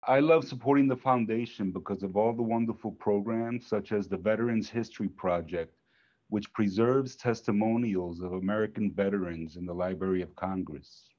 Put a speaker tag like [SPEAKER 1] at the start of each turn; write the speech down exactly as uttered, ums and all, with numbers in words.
[SPEAKER 1] I love supporting the foundation because of all the wonderful programs, such as the Veterans History Project, which preserves testimonials of American veterans in the Library of Congress.